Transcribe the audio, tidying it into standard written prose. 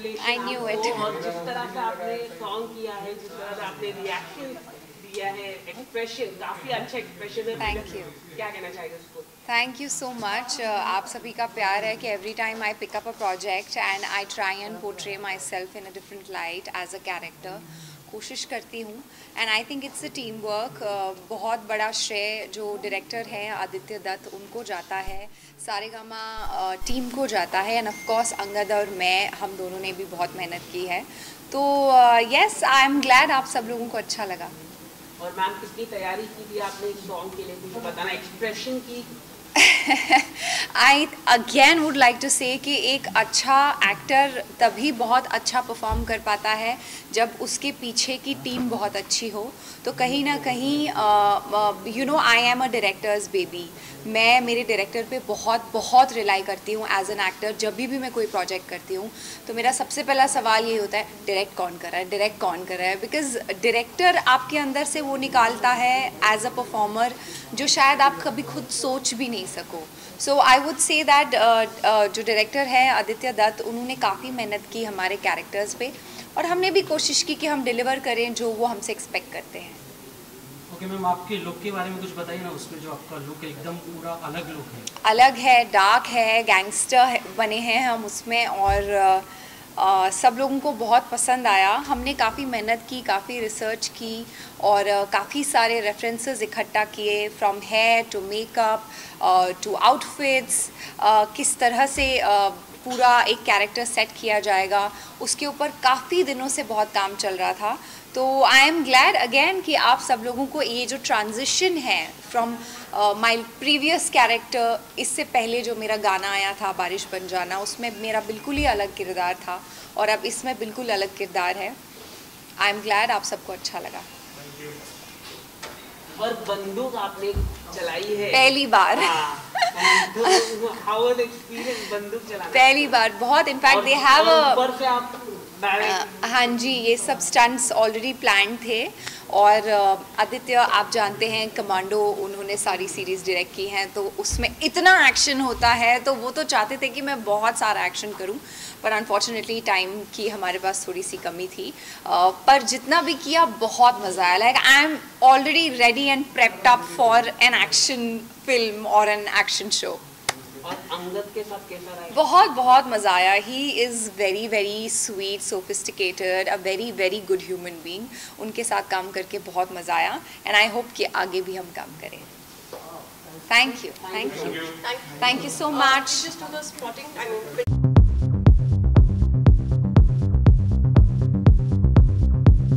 Congratulation. I knew it. और जिस तरह से आपने सॉन्ग किया है, जिस तरह से आपने रिएक्शन दिया है, एक्सप्रेशन काफी अच्छा एक्सप्रेशन है। Thank you. क्या कहना चाहेंगे उसको? Thank you so much. आप सभी का प्यार है कि every time I pick up a project and I try and portray myself in a different light as a character. कोशिश करती हूँ and I think it's a team work. बहुत बड़ा श्रेय जो डायरेक्टर हैं आदित्य दत्त उनको जाता है, सारेगामा टीम को जाता है एंड ऑफ कोर्स अंगद और मैं, हम दोनों ने भी बहुत मेहनत की है। तो येस, आई एम ग्लैड आप सब लोगों को अच्छा लगा। और मैम कितनी तैयारी की थी आपने इस सॉन्ग के लिए, कुछ बताना, एक्सप्रेशन की? I again would like to say कि एक अच्छा एक्टर तभी बहुत अच्छा परफॉर्म कर पाता है जब उसके पीछे की टीम बहुत अच्छी हो। तो कहीं ना कहीं you know I am a director's baby. मैं मेरे डायरेक्टर पे बहुत बहुत रिलाई करती हूँ एज एन एक्टर। जब भी मैं कोई प्रोजेक्ट करती हूँ तो मेरा सबसे पहला सवाल ये होता है, डायरेक्ट कौन कर रहा है, डायरेक्ट कौन कर रहा है। बिकॉज डायरेक्टर आपके अंदर से वो निकालता है एज अ परफॉर्मर जो शायद आप कभी खुद सोच भी नहीं सको। So I would say that जो डायरेक्टर है आदित्य दत्त, उन्होंने काफ़ी मेहनत की हमारे कैरेक्टर्स पे और हमने भी कोशिश की कि हम डिलीवर करें जो वो हमसे एक्सपेक्ट करते हैं। ओके मैम, आपके लुक के बारे में कुछ बताइए ना। उसमें जो आपका लुक है एकदम पूरा अलग लुक है। अलग है, डार्क है, गैंगस्टर बने हैं हम उसमें और सब लोगों को बहुत पसंद आया। हमने काफ़ी मेहनत की, काफ़ी रिसर्च की और काफ़ी सारे रेफरेंसेस इकट्ठा किए, from hair to makeup to outfits. किस तरह से पूरा एक कैरेक्टर सेट किया जाएगा, उसके ऊपर काफ़ी दिनों से बहुत काम चल रहा था। तो आई एम ग्लैड अगेन कि आप सब लोगों को ये जो ट्रांजिशन है फ्रॉम माय प्रीवियस कैरेक्टर, इससे पहले जो मेरा गाना आया था बारिश बन जाना, उसमें मेरा बिल्कुल ही अलग किरदार था और अब इसमें बिल्कुल अलग किरदार है। आई एम ग्लैड आप सबको अच्छा लगा। और बंदूक आपने चलाई है पहली बार। हाउ वाज एक्सपीरियंस बंदूक चलाना? पहली बार बहुत, इनफैक्ट दे हैव ऊपर से आप हाँ जी, ये सब स्टंट्स ऑलरेडी प्लान थे और आदित्य आप जानते हैं कमांडो, उन्होंने सारी सीरीज़ डायरेक्ट की हैं, तो उसमें इतना एक्शन होता है तो वो तो चाहते थे कि मैं बहुत सारा एक्शन करूं, पर अनफॉर्चुनेटली टाइम की हमारे पास थोड़ी सी कमी थी। पर जितना भी किया बहुत मज़ा आया। Like I am already ready and prepped up for an action film और एन एक्शन शो। और अंगद के साथ कैसा रहा? बहुत बहुत मज़ा आया। He is very very sweet, sophisticated, a very very good human being. उनके साथ काम करके बहुत मज़ा आया एंड आई होप कि आगे भी हम काम करें। Thank you, thank you, thank you so much.